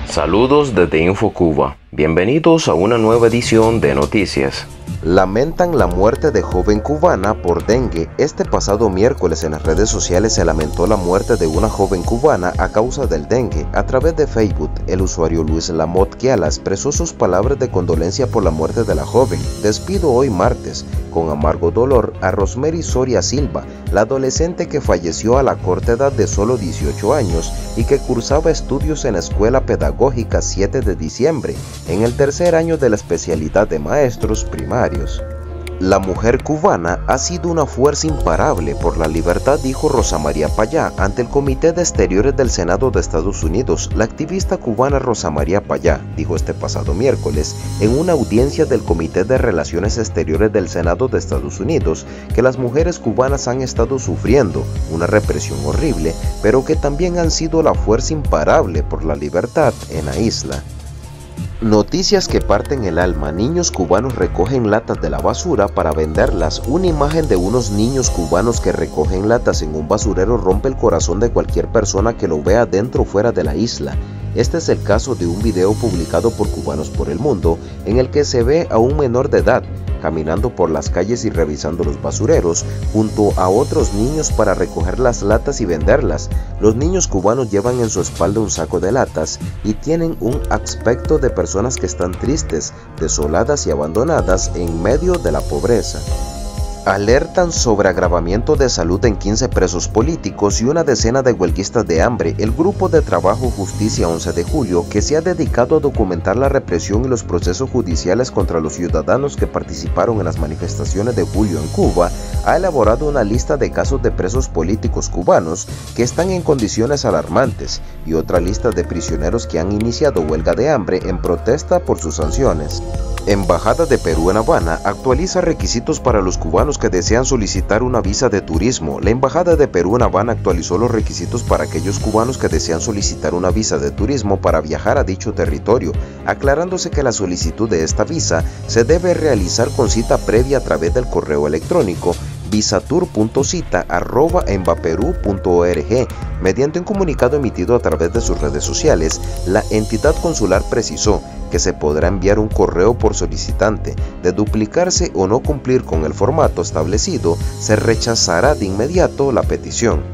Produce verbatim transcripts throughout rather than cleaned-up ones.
Saludos desde InfoCuba. Bienvenidos a una nueva edición de Noticias. Lamentan la muerte de joven cubana por dengue. Este pasado miércoles en las redes sociales se lamentó la muerte de una joven cubana a causa del dengue. A través de Facebook, el usuario Luis Lamot Quiala expresó sus palabras de condolencia por la muerte de la joven. Despido hoy martes, con amargo dolor, a Rosemary Soria Silva, la adolescente que falleció a la corta edad de solo dieciocho años y que cursaba estudios en la Escuela Pedagógica siete de diciembre, en el tercer año de la especialidad de maestros primarios. La mujer cubana ha sido una fuerza imparable por la libertad, dijo Rosa María Payá ante el Comité de Exteriores del Senado de Estados Unidos. La activista cubana Rosa María Payá dijo este pasado miércoles en una audiencia del Comité de Relaciones Exteriores del Senado de Estados Unidos que las mujeres cubanas han estado sufriendo una represión horrible, pero que también han sido la fuerza imparable por la libertad en la isla. Noticias que parten el alma. Niños cubanos recogen latas de la basura para venderlas. Una imagen de unos niños cubanos que recogen latas en un basurero rompe el corazón de cualquier persona que lo vea dentro o fuera de la isla. Este es el caso de un video publicado por Cubanos por el Mundo, en el que se ve a un menor de edad caminando por las calles y revisando los basureros junto a otros niños para recoger las latas y venderlas. Los niños cubanos llevan en su espalda un saco de latas y tienen un aspecto de personas que están tristes, desoladas y abandonadas en medio de la pobreza. Alertan sobre agravamiento de salud en quince presos políticos y una decena de huelguistas de hambre. El Grupo de Trabajo Justicia once de julio, que se ha dedicado a documentar la represión y los procesos judiciales contra los ciudadanos que participaron en las manifestaciones de julio en Cuba, ha elaborado una lista de casos de presos políticos cubanos que están en condiciones alarmantes y otra lista de prisioneros que han iniciado huelga de hambre en protesta por sus sanciones. Embajada de Perú en Habana actualiza requisitos para los cubanos que desean solicitar una visa de turismo. La Embajada de Perú en Habana actualizó los requisitos para aquellos cubanos que desean solicitar una visa de turismo para viajar a dicho territorio, aclarándose que la solicitud de esta visa se debe realizar con cita previa a través del correo electrónico visatur punto cita arroba embaperú punto org. Mediante un comunicado emitido a través de sus redes sociales, la entidad consular precisó que se podrá enviar un correo por solicitante. De duplicarse o no cumplir con el formato establecido, se rechazará de inmediato la petición.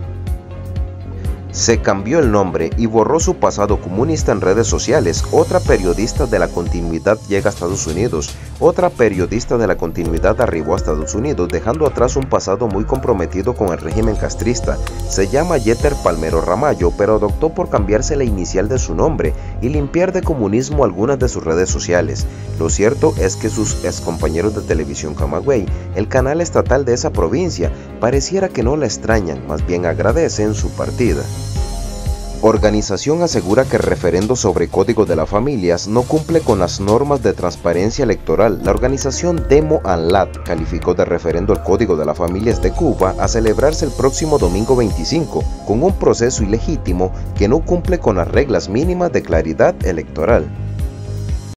Se cambió el nombre y borró su pasado comunista en redes sociales. Otra periodista de la continuidad llega a Estados Unidos. Otra periodista de la continuidad arribó a Estados Unidos, dejando atrás un pasado muy comprometido con el régimen castrista. Se llama Yeter Palmero Ramallo, pero optó por cambiarse la inicial de su nombre y limpiar de comunismo algunas de sus redes sociales. Lo cierto es que sus excompañeros de televisión Camagüey, el canal estatal de esa provincia, pareciera que no la extrañan, más bien agradecen su partida. Organización asegura que el referendo sobre Código de las Familias no cumple con las normas de transparencia electoral. La organización Demo and Lat calificó de referendo el Código de las Familias de Cuba a celebrarse el próximo domingo veinticinco, con un proceso ilegítimo que no cumple con las reglas mínimas de claridad electoral.